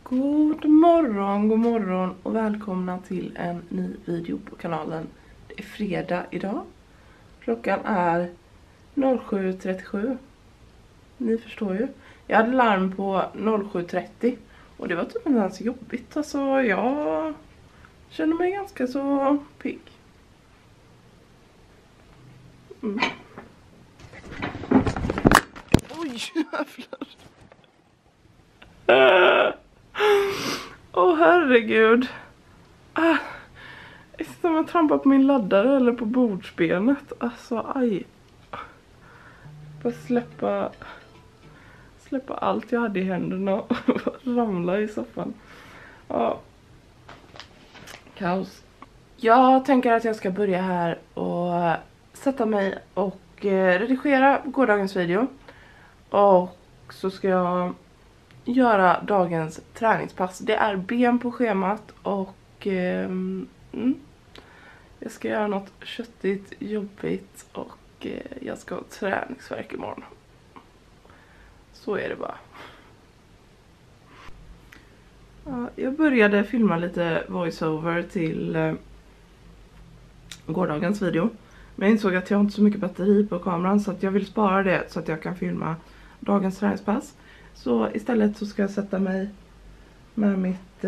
God morgon och välkomna till en ny video på kanalen. Det är fredag idag. Klockan är 07.37. Ni förstår ju. Jag hade larm på 07.30 och det var typ inte ens jobbigt. Alltså jag känner mig ganska så pigg. Oj, jävlar. Åh herregud. Som jag trampar på min laddare eller på bordsbenet. Alltså aj. Bara släppa allt jag hade i händerna och ramla i soffan. Ja. Kaos. Jag tänker att jag ska börja här och sätta mig och redigera gårdagens video. Och så ska jag göra dagens träningspass. Det är ben på schemat och jag ska göra något köttigt, jobbigt och jag ska ha träningsvärk imorgon. Så är det bara. Ja, jag började filma lite voiceover till gårdagens video. Men jag insåg att jag har inte så mycket batteri på kameran så att jag vill spara det så att jag kan filma dagens träningspass. Så istället så ska jag sätta mig med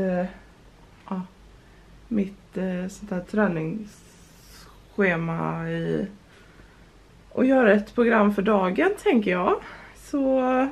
mitt sånt här träningsschema och göra ett program för dagen, tänker jag. Så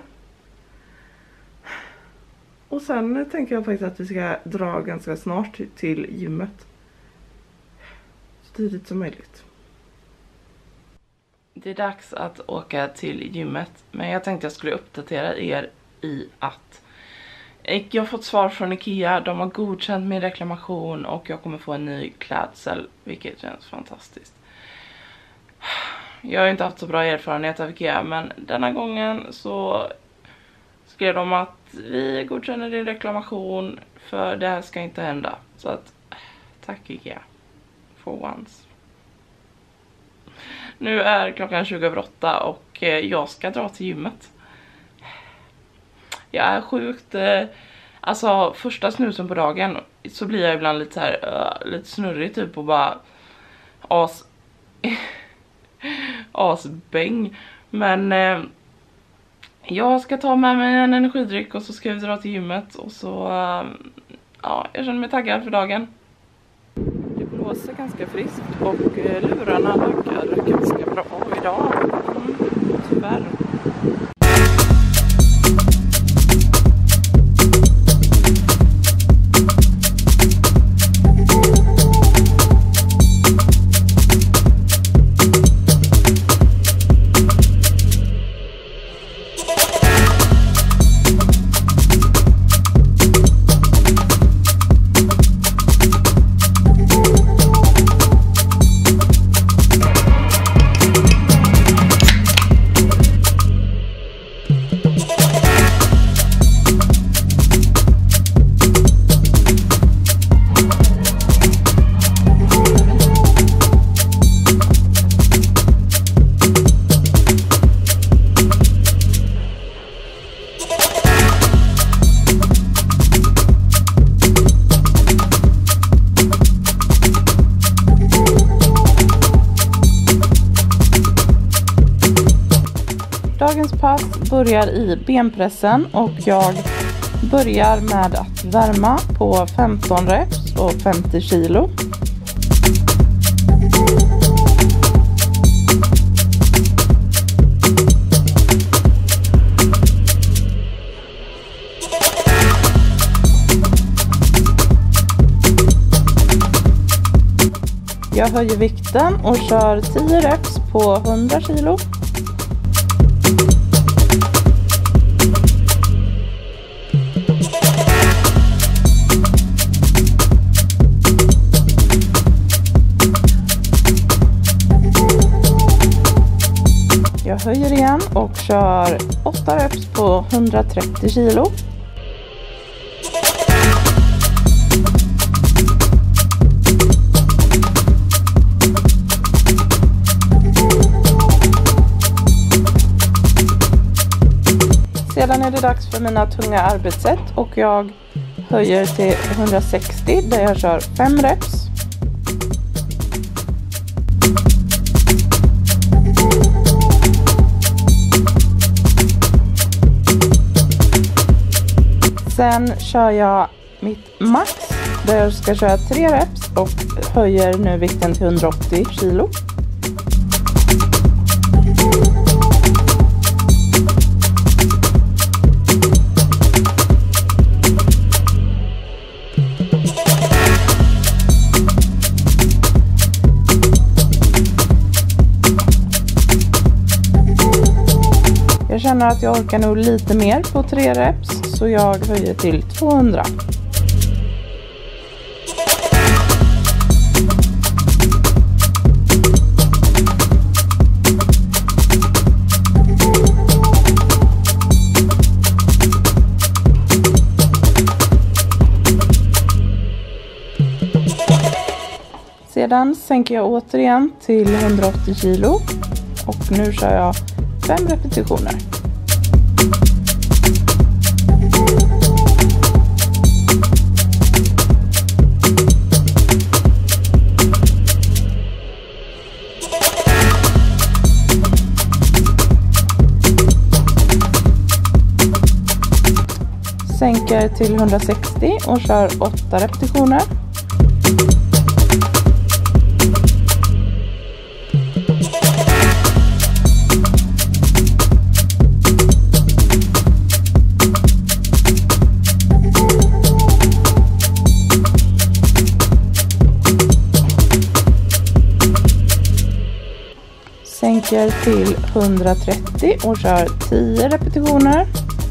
och sen tänker jag faktiskt att vi ska dra ganska snart till gymmet. Så tidigt som möjligt. Det är dags att åka till gymmet, men jag tänkte jag skulle uppdatera er i att jag har fått svar från Ikea. De har godkänt min reklamation och jag kommer få en ny klädsel, vilket känns fantastiskt. Jag har inte haft så bra erfarenhet av Ikea, men denna gången så skrev de att vi godkänner din reklamation, för det här ska inte hända. Så att tack Ikea for once. Nu är klockan 20:08 och jag ska dra till gymmet. Jag är sjukt, alltså första snusen på dagen så blir jag ibland lite så här, lite snurrig typ och bara asbäng. Men jag ska ta med mig en energidryck och så ska vi dra till gymmet och så, ja, jag känner mig taggad för dagen. Det blåser ganska friskt och lurarna laggar ganska bra idag. Tyvärr. Dagens pass börjar i benpressen och jag börjar med att värma på 15 reps och 50 kilo. Jag höjer vikten och kör 10 reps på 100 kilo. Jag höjer igen och kör 8 reps på 130 kilo. Sedan är det dags för mina tunga arbetssätt och jag höjer till 160 där jag kör 5 reps. Sen kör jag mitt max där jag ska köra 3 reps och höjer nu vikten till 180 kilo. Jag känner att jag orkar nog lite mer på 3 reps så jag höjer till 200. Sedan sänker jag återigen till 180 kilo och nu kör jag 5 repetitioner. Sänker till 160 och kör 8 repetitioner. Sänker till 130 och kör 10 repetitioner.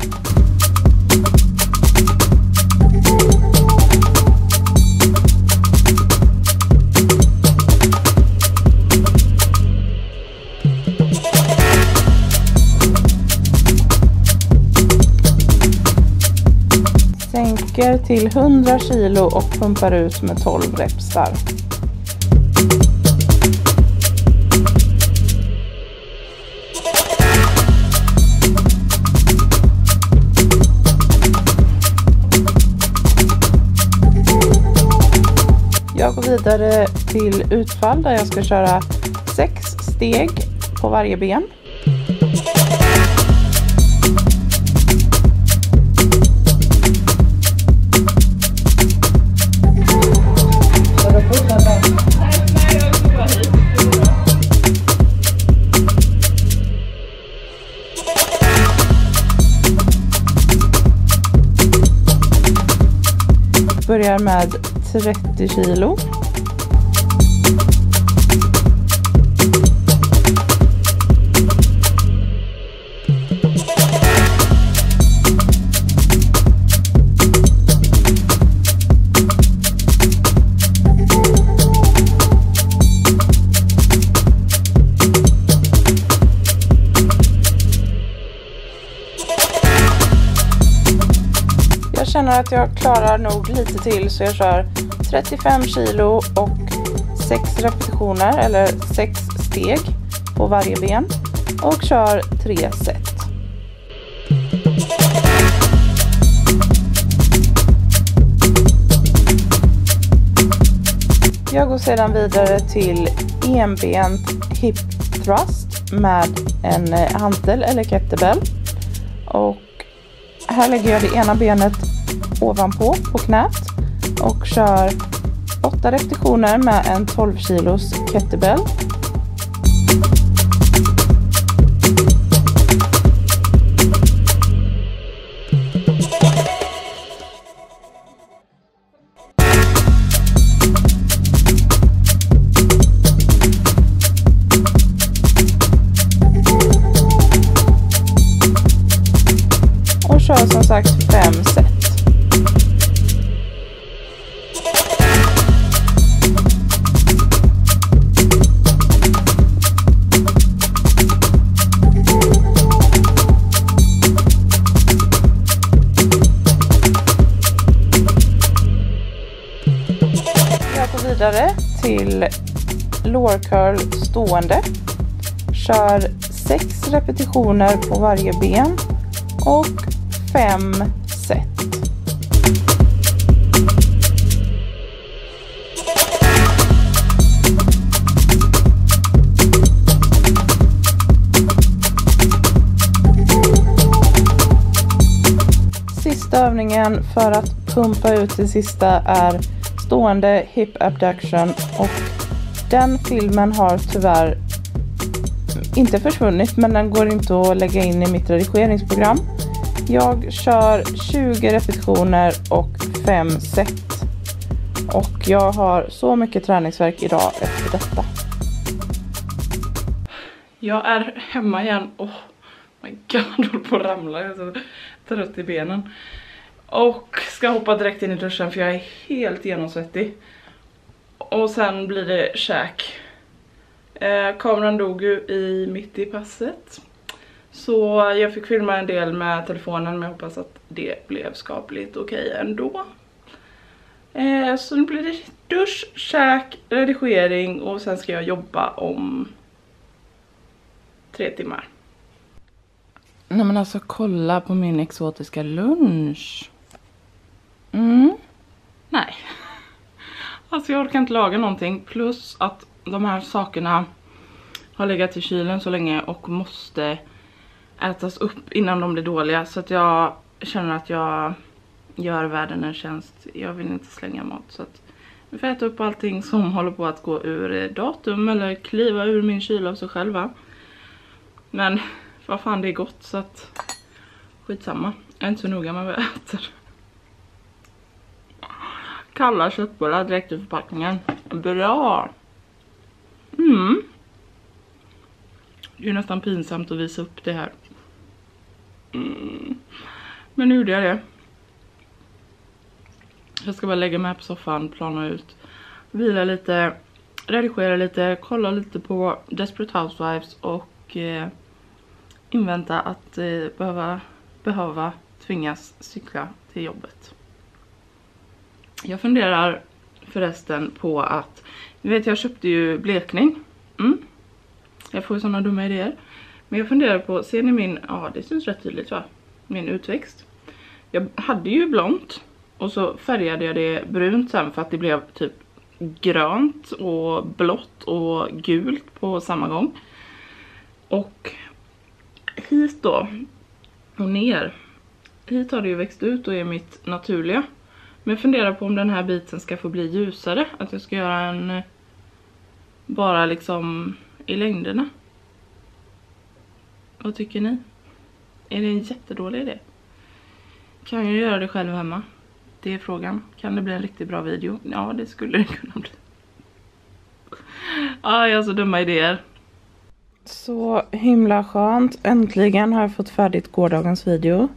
Sänker till 100 kilo och pumpar ut med 12 reps där. Jag går vidare till utfall där jag ska köra 6 steg på varje ben. Börjar med 30 kilo. Jag känner att jag klarar nog lite till så jag kör 35 kilo och 6 repetitioner eller 6 steg på varje ben och kör 3 set. Jag går sedan vidare till enbent hip thrust med en hantel eller kettlebell och här lägger jag det ena benet ovanpå på knät och kör 8 repetitioner med en 12 kilos kettlebell. Och kör som sagt 5 set. Jag går vidare till lower curl stående. Kör 6 repetitioner på varje ben och 5 set. Sista övningen för att pumpa ut det sista är stående hip abduction, och den filmen har tyvärr inte försvunnit, men den går inte att lägga in i mitt redigeringsprogram. Jag kör 20 repetitioner och 5 set. Och jag har så mycket träningsvärk idag efter detta. Jag är hemma igen. Oh my god, jag håller på att ramla. Jag är så trött i benen. Och ska hoppa direkt in i duschen för jag är helt genomsvettig. Och sen blir det käk. Kameran dog ju mitt i passet. Så jag fick filma en del med telefonen, men jag hoppas att det blev skapligt okej ändå. Så nu blir det dusch, käk, redigering och sen ska jag jobba om 3 timmar. Nej men alltså kolla på min exotiska lunch. Nej. Alltså jag orkar inte laga någonting, plus att de här sakerna har legat i kylen så länge och måste ätas upp innan de blir dåliga. Så att jag känner att jag gör världen en tjänst. Jag vill inte slänga mat, så att vi får äta upp allting som håller på att gå ur datum eller kliva ur min kyl av sig själva. Men vad fan, det är gott, så att skitsamma. Jag är inte så noga med vad jag äter. Kalla köttbullar direkt ur förpackningen. Bra! Det är nästan pinsamt att visa upp det här. Men nu gjorde jag det. Jag ska bara lägga mig på soffan, plana ut, vila lite, redigera lite, kolla lite på Desperate Housewives och invänta att behöva tvingas cykla till jobbet. Jag funderar förresten på att, jag köpte ju blekning. Jag får ju sådana dumma idéer. Men jag funderar på, ser ni min, det syns rätt tydligt va? Min utväxt. Jag hade ju blont och så färgade jag det brunt sen för att det blev typ grönt och blått och gult på samma gång. Och hit då och ner, hit har det ju växt ut och är mitt naturliga. Men jag funderar på om den här biten ska få bli ljusare, att jag ska göra en bara liksom i längderna. Vad tycker ni? Är det en jättedålig idé? Kan jag göra det själv hemma? Det är frågan. Kan det bli en riktigt bra video? Ja, det skulle det kunna bli. Jag har så dumma idéer. Så himla skönt. Äntligen har jag fått färdigt gårdagens video.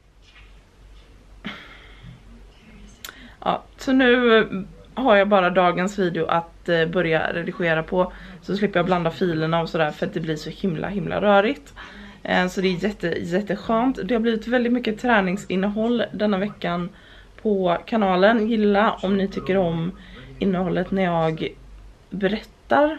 Ja, så nu har jag bara dagens video att börja redigera på. Så slipper jag blanda filerna och sådär, för att det blir så himla rörigt. Så det är jätteskönt. Det har blivit väldigt mycket träningsinnehåll denna veckan på kanalen. Gilla om ni tycker om innehållet när jag berättar.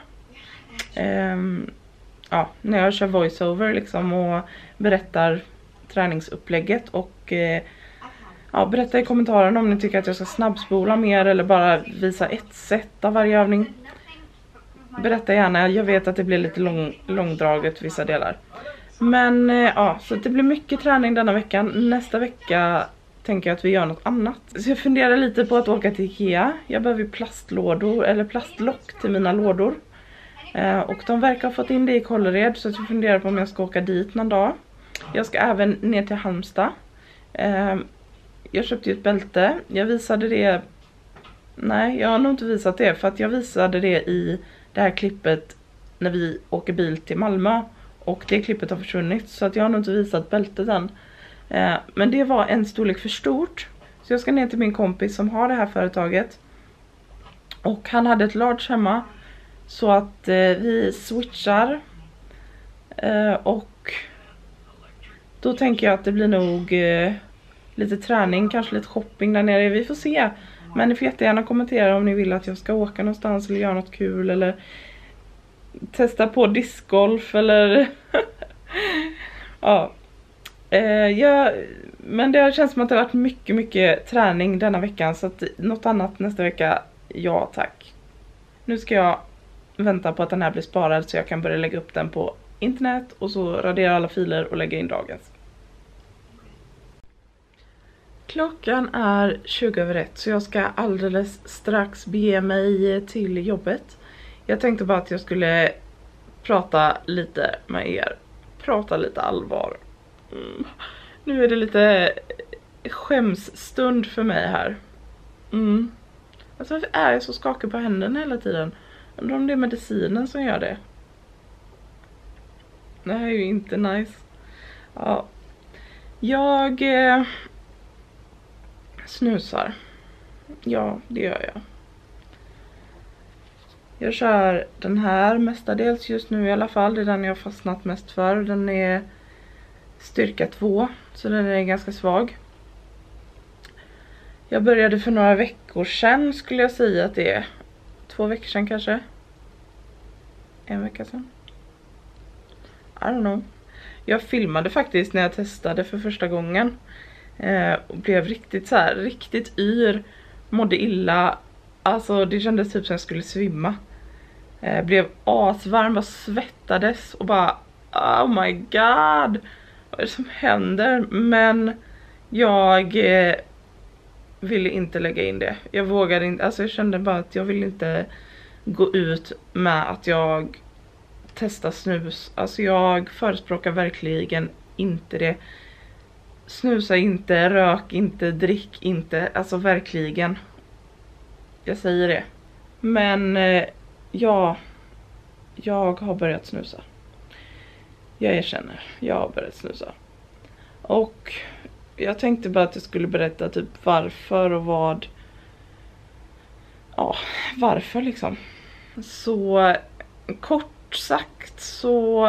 När jag kör voiceover liksom och berättar träningsupplägget. Och berätta i kommentarerna om ni tycker att jag ska snabbspola mer eller bara visa ett sätt av varje övning. Berätta gärna, jag vet att det blir lite långdraget vissa delar. Men så det blir mycket träning denna veckan. Nästa vecka tänker jag att vi gör något annat. Så jag funderar lite på att åka till Ikea. Jag behöver plastlådor eller plastlock till mina lådor. Och de verkar ha fått in det i Kållered, så jag funderar på om jag ska åka dit någon dag. Jag ska även ner till Halmstad. Jag köpte ju ett bälte. Jag visade det. Nej, jag har nog inte visat det, för att jag visade det i det här klippet när vi åker bil till Malmö. Och det klippet har försvunnit, så att jag har nog inte visat bältet än. Men det var en storlek för stort. Så jag ska ner till min kompis som har det här företaget. Och han hade ett large hemma. Så att vi switchar. Och då tänker jag att det blir nog lite träning, kanske lite shopping där nere. Vi får se. Men ni får jättegärna kommentera om ni vill att jag ska åka någonstans eller göra något kul. Eller testa på discgolf eller men det känns som att det har varit mycket träning denna veckan, så att något annat nästa vecka, ja tack. Nu ska jag vänta på att den här blir sparad så jag kan börja lägga upp den på internet och så radera alla filer och lägga in dagens. Klockan är 20:01 så jag ska alldeles strax bege mig till jobbet. Jag tänkte bara att jag skulle prata lite med er. Prata lite allvar. Nu är det lite skämsstund för mig här. Alltså varför är jag så skakig på händerna hela tiden? Undrar om det är medicinen som gör det. Det här är ju inte nice. Ja. Jag snusar. Ja, det gör jag. Jag kör den här mestadels just nu i alla fall. Det är den jag har fastnat mest för. Den är styrka 2. Så den är ganska svag. Jag började för några veckor sedan skulle jag säga att det är. 2 veckor sedan kanske. 1 vecka sedan. I don't know. Jag filmade faktiskt när jag testade för första gången. Och blev riktigt yr. Mådde illa. Alltså det kändes typ som jag skulle svimma. Blev asvarm, bara svettades och bara oh my god. Vad är det som händer? Men jag ville inte lägga in det. Jag vågade inte, alltså jag kände bara att jag ville inte gå ut med att jag testar snus. Alltså jag förespråkar verkligen inte det. Snusa inte, rök inte, drick inte, alltså verkligen. Jag säger det. Men ja, jag har börjat snusa. Jag erkänner, jag har börjat snusa. Och jag tänkte bara att jag skulle berätta typ varför och vad. Ja, varför liksom. Så kort sagt så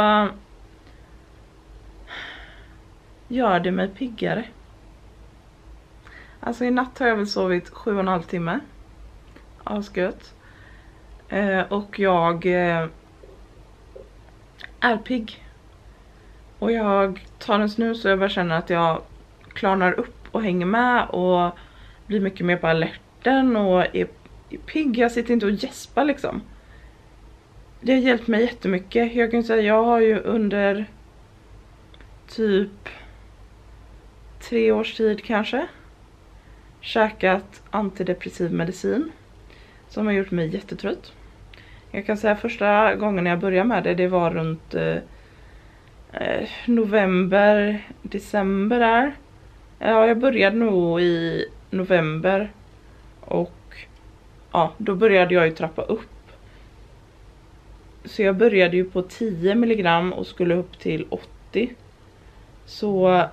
gör det mig piggare. Alltså i natt har jag väl sovit 7,5 timmar. Asgött. Och jag är pigg. Och jag tar en snus och jag bara känner att jag klarnar upp och hänger med och blir mycket mer på alerten och är pigg. Jag sitter inte och gäspar liksom. Det har hjälpt mig jättemycket. Jag kan säga jag har ju under typ 3 års tid kanske käkat antidepressiv medicin som har gjort mig jättetrött. Jag kan säga första gången jag började med det var runt november, december där. Ja, jag började nog i november och ja, då började jag ju trappa upp. Så jag började ju på 10 milligram och skulle upp till 80. Så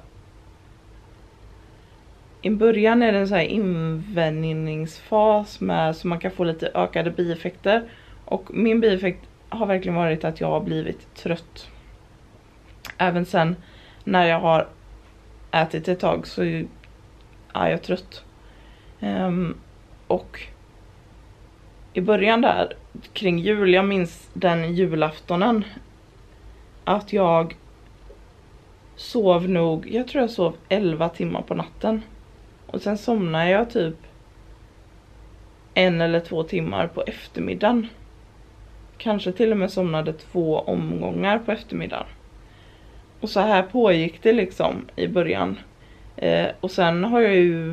i början är det en så här invänjningsfas med så man kan få lite ökade bieffekter. Och min bieffekt har verkligen varit att jag har blivit trött. Även sen när jag har ätit ett tag så är jag trött. Och i början där kring jul, jag minns den julaftonen att jag sov nog, jag tror jag sov 11 timmar på natten. Och sen somnade jag typ 1 eller 2 timmar på eftermiddagen. Kanske till och med somnade 2 omgångar på eftermiddagen. Och så här pågick det liksom i början. Och sen har jag ju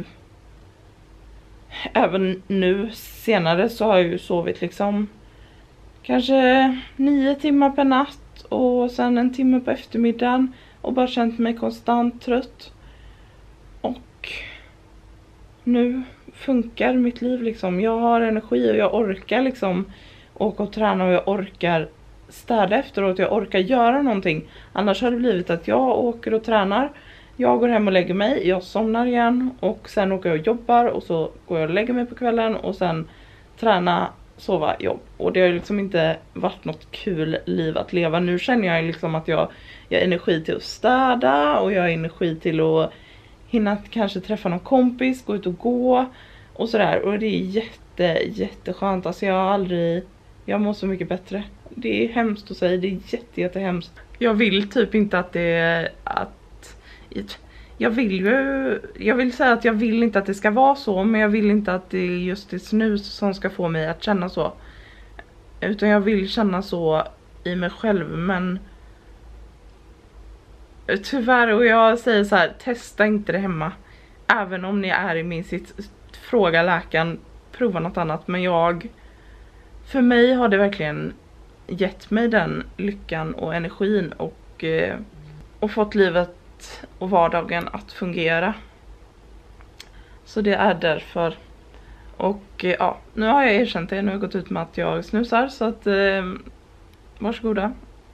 även nu senare så har jag ju sovit liksom kanske 9 timmar per natt och sen 1 timme på eftermiddagen och bara känt mig konstant trött. Och nu funkar mitt liv liksom. Jag har energi och jag orkar liksom åka och träna och jag orkar städa efteråt. Jag orkar göra någonting. Annars har det blivit att jag åker och tränar. Jag går hem och lägger mig. Jag somnar igen. Och sen åker jag och jobbar. Och så går jag och lägger mig på kvällen. Och sen träna, sova, jobb. Och det har liksom inte varit något kul liv att leva. Nu känner jag liksom att jag har energi till att städa. Och jag har energi till att hinna kanske träffa någon kompis. Gå ut och gå. Och sådär. Och det är jätteskönt. Alltså jag mår så mycket bättre. Det är hemskt att säga. Det är jättehemskt. Jag vill typ inte att det jag vill säga att jag vill inte att det ska vara så, men jag vill inte att det är just det snus som ska få mig att känna så. Utan jag vill känna så i mig själv, men tyvärr, och jag säger så här, testa inte det hemma. även om ni är i min sitt, fråga läkaren, prova något annat. Men för mig har det verkligen gett mig den lyckan och energin och fått livet och vardagen att fungera. Så det är därför. Och ja, nu har jag erkänt det. Nu har jag gått ut med att jag snusar. Så att varsågoda.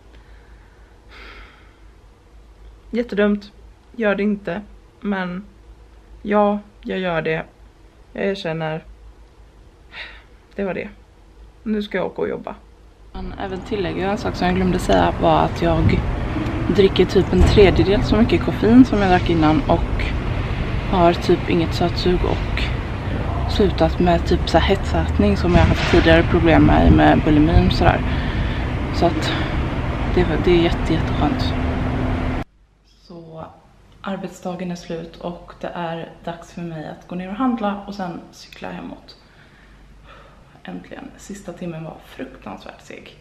Jättedumt. Gör det inte. Men ja, jag gör det. Jag erkänner. Det var det. Nu ska jag åka och jobba. Men även tillägga en sak som jag glömde säga var att jag dricker typ en tredjedel så mycket koffein som jag drack innan och har typ inget sötsug och slutat med typ så här hetsätning som jag haft tidigare problem med bulimin och sådär. Så att det är jätteskönt. Så arbetsdagen är slut och det är dags för mig att gå ner och handla och sen cykla hemåt. Äntligen. Sista timmen var fruktansvärt seg.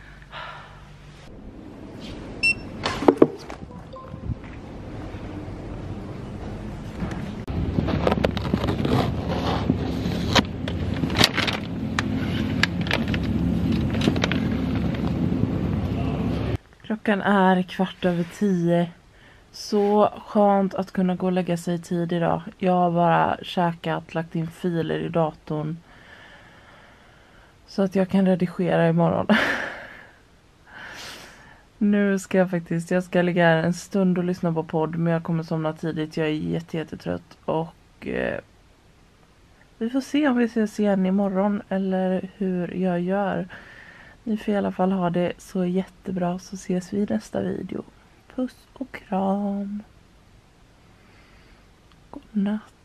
Klockan är 9:15. Så skönt att kunna gå och lägga sig i tid idag. Jag har bara käkat, lagt in filer i datorn. Så att jag kan redigera imorgon. Nu ska jag ska ligga här en stund och lyssna på podd. Men jag kommer somna tidigt. Jag är jättetrött. Och vi får se om vi ses igen imorgon. Eller hur jag gör. Ni får i alla fall ha det så jättebra. Så ses vi i nästa video. Puss och kram. God natt.